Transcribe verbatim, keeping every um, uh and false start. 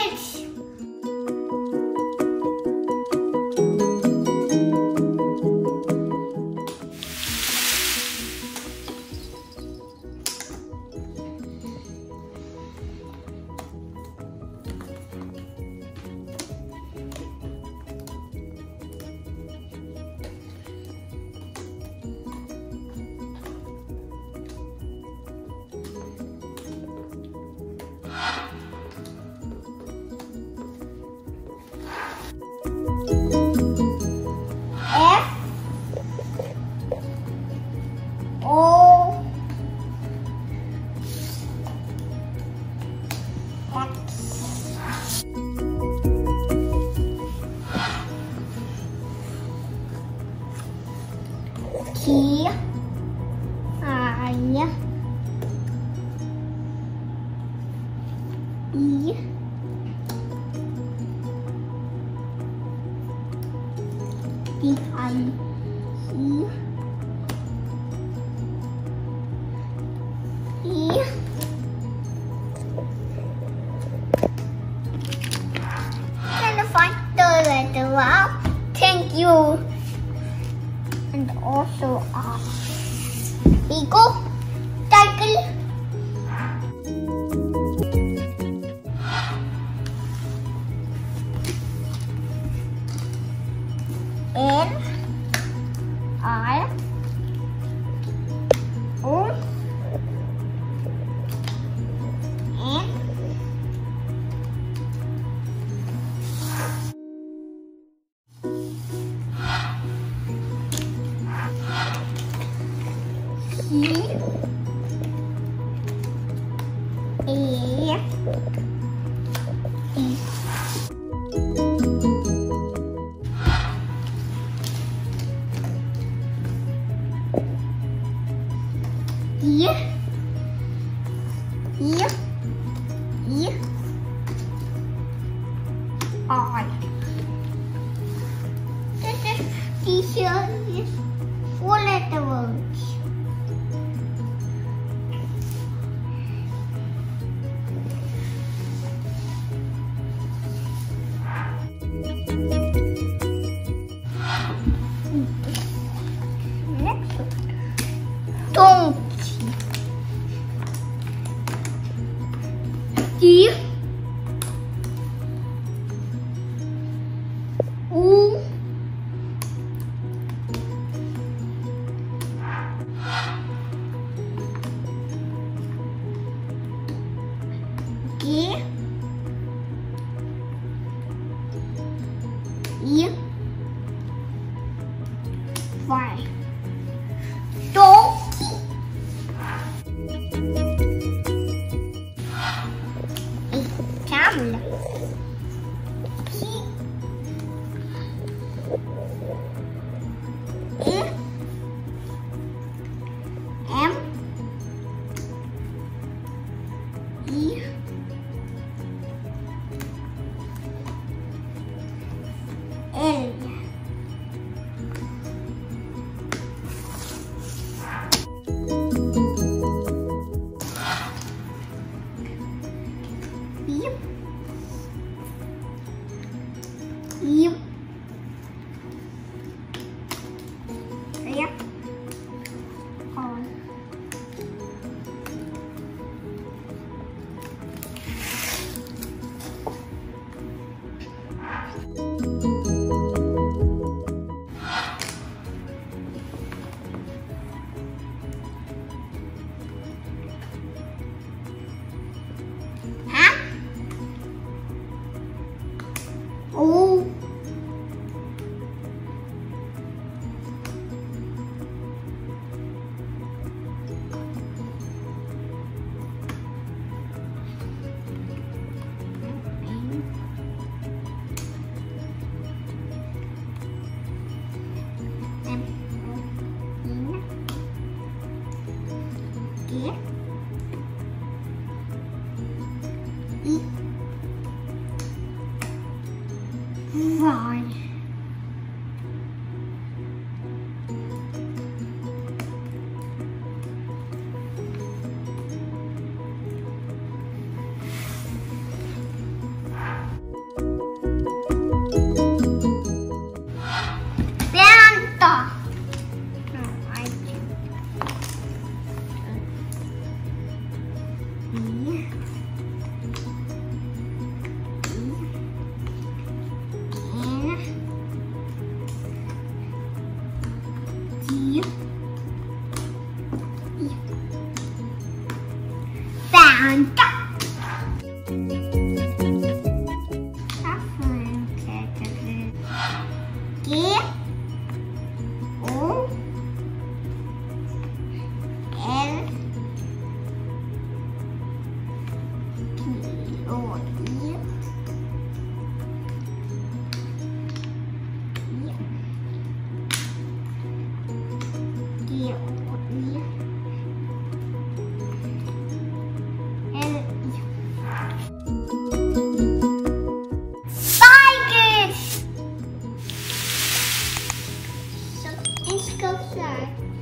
H. T I E D I E E Can you find the letter out? Thank you. And also uh, Eagle, Tiger, N I O N E A E E E E I. This is T-shirt is four letter words. Next one. Donkey. D U G E Y. Donkey. A camel. P A M E L. E E F R O G E Y. outside.